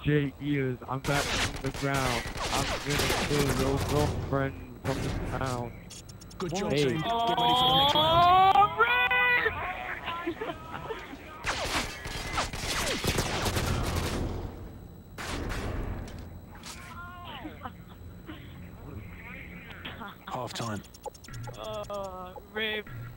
J ears, I'm back from the ground. I'm gonna kill your girlfriend from the town. Good job, Hey. team. Get ready for the next round. Half time. Raypes.